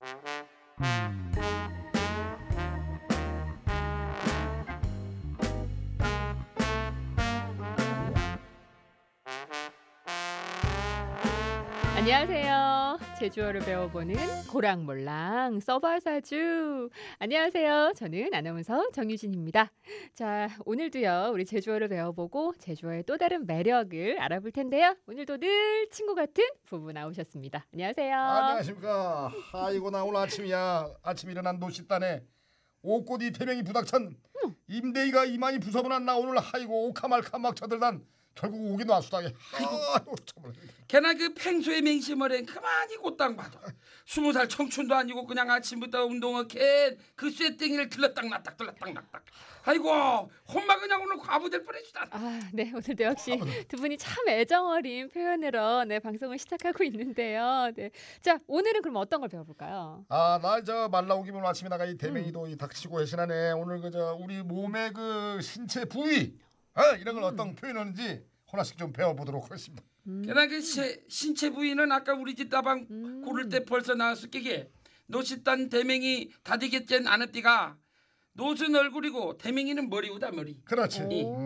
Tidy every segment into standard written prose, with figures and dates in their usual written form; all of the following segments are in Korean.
안녕하세요. 제주어를 배워보는 고랑몰랑 서바사주. 안녕하세요. 저는 아나운서 정유진입니다. 자, 오늘도요, 우리 제주어를 배워보고 제주어의 또 다른 매력을 알아볼 텐데요. 오늘도 늘 친구 같은 부부 나오셨습니다. 안녕하세요. 안녕하십니까. 아이고 나 오늘 아침이야. 아침 일어난 노시단에 옷꽃이 태명이 부닥천 임대희가 이만희 부서분한 나 오늘 아이고 오카말카 막 쳐들단 결국 오긴 왔수다게. 아이고 참을. 걔나 그 팽소의 맹심어랭 그만이 곧땅 봐도 20살 청춘도 아니고 그냥 아침부터 운동을 캔그 쇠땡이를 들렀딱 놨딱 들렀딱 놨딱. 아이고 혼마 그냥 오늘 과부될 뻔했다. 네, 오늘도 역시 두 분이 참 애정어린 표현으로 방송을 시작하고 있는데요. 네, 자 오늘은 그럼 어떤 걸 배워볼까요? 나 저 말 나오기면 아침에 나가 이 대맹이도 이 닥치고 해시나네. 오늘 그저 우리 몸의 그 신체 부위 이런 걸 어떤 표현하는지 하나씩 좀 배워보도록 하겠습니다. 걔나 그 신체 부위는 아까 우리 집 다방 고를 때 벌써 나왔을 게게 노싯단 대맹이 다디겠젠 아는띠가 노은 얼굴이고 대맹이는 머리우다 머리. 그렇지.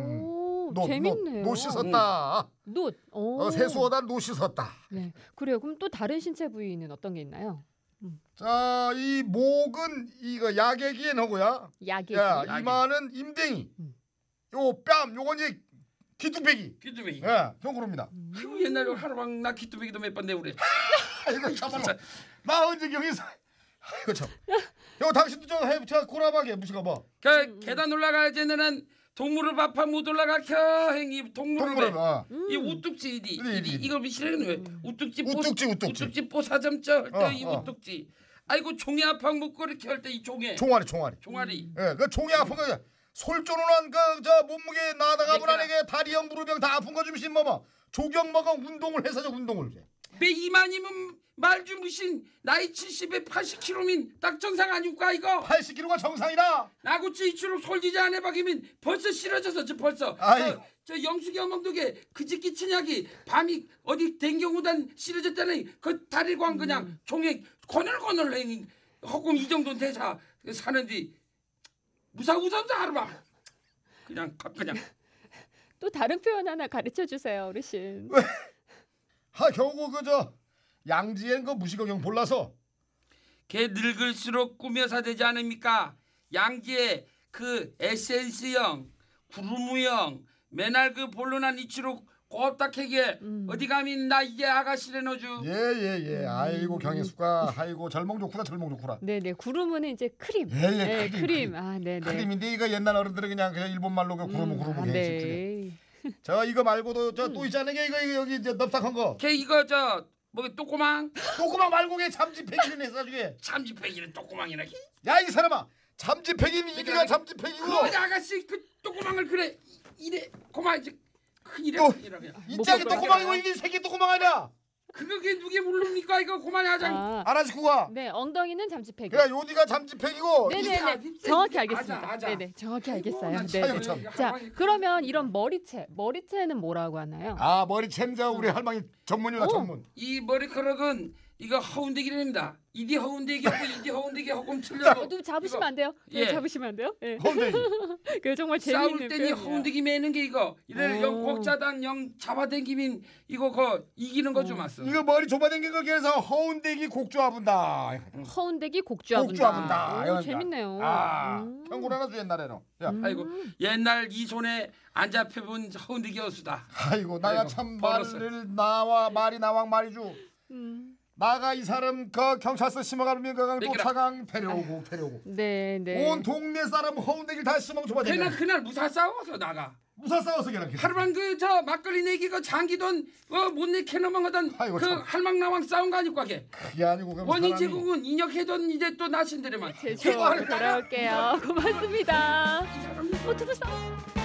재밌네요. 노 씻었다. 노. 세수하다 노 씻었다. 네, 그래요. 그럼 또 다른 신체 부위는 어떤 게 있나요? 자, 이 목은 이거 야객이엔 하고요. 야객. 이마는 임댕이. 요 뺨 요건 이제 귀뚜배기. 귀뚜배기. 예, 경고입니다. 아이고 옛날에 하루방 나 귀뚜배기도 몇 번 내우래. 아이고 참말로. 나 언제 여기서 아이고 참. 요 당신도 저 해부터 꼬라박에 무시가 봐. 그 계단 올라가야지 너는 동물을 밥하 못 올라가 켜행이 동물을 이 우뚝지 이거 미시래는 왜 우뚝지 뽀사점쪄 할때 이 우뚝지. 아이고 종이 아팡 먹고 이렇게 할 때 이 종아리. 예, 그 종이 아픈 거 솔조는한 그저 몸무게 나다가 불안하게 다리형 무릎형 다 아픈 거 좀 심어봐. 조경 먹어 운동을 해서 운동을 해. 배 이만이면 말주 무신 나이 70에 80kg면 딱 정상 아니까 이거 80kg가 정상이라 나구치 이추록 솔지지 안 해박이면 벌써 싫어져서 벌써 저 영숙이 어멍도게 그집 끼치냐기 밤이 어디 댕경우단 싫어졌다니 그 다리광 그냥 종에 거널거널 행인 허금 이 정도는 대사 사는데 무사우선사 하루마 그냥 또 다른 표현 하나 가르쳐 주세요 어르신. 겨우 그저 양지엔 그 무시거경 볼라서 걔 늙을수록 꾸며서 되지 않습니까? 양지에 그 에센스형 구루무형 맨날 그 볼로난 이치로 곱딱하게 어디 가면 나 이제 아가씨래 넣어주. 예. 아이고 경혜수가 아이고 절몽 좋구나. 네네 구루무는 이제 크림. 예, 크림. 네네. 크림인데 이거 옛날 어른들은 그냥 일본 말로 그 구루무 네. 저 이거 말고도 저 또 있잖아요. 이거 여기 저 넙삭한 거. 걔 이거 저 뭐 또꼬망 말고 걔 잠지패기는 했어 중에. 잠지패기는 또꼬망이라. 야 이 사람아 잠지패기는 이리가 잠지패기고. 그 아가씨 그 또꼬망을 그래 이래 고만 이제 이래 그냥. 이짝이 또꼬망이고 이게 새끼 또꼬망 아니야. 그게 누게 모릅니까 이거 고만이 하자. 아라지쿠가. 네 엉덩이는 잠지패기. 그래 요디가 잠지패기고. 네네네 정확히 알겠습니다. 네네 정확히 알겠어요. 네. 자 그러면 이런 머리채는 뭐라고 하나요? 머리채는 저 우리 할머니 전문이다 전문. 이 머리카락은 이거 허운대기랍니다. 이디 허운대기하고 이디 허운대기 허금 틀려도 좀 잡으시면 안 돼요? 네, 잡으시면 안 돼요? 네. 허운대기. 그 정말 재밌는 싸울 때니 허운대기 매는 게 이거. 이래 영 곡자단 영 잡아당기면 이거 거 이기는 거 좀 왔어. 이거 머리 좁아당긴 거 그래서 허운대기 곡주아분다. 허운대기 곡주아분다. 재밌네요. 경고 하나 줘 옛날에는. 야. 아이고 옛날 이 손에 안 잡혀본 허운대기 어수다. 아이고 나가 참 말이 나왕 말이죠. 나가 이 사람 그 경찰서 심어가면 그 쫓아강 데려오고. 네. 온 동네 사람 허운대기를 다 심어 줘봐. 그날 무사 싸워서 나가. 무사 싸워서 걔랑. 하루만 그 저 막걸리 내기 그 장기돈 못 내게 넘어가던 그 할망나왕 싸운 거 아니까 걔. 그게 아니고 원인 제국은 인역해던 이제 또 나신들에만. 제주어로 돌아올게요. 고맙습니다. 두분 싸워.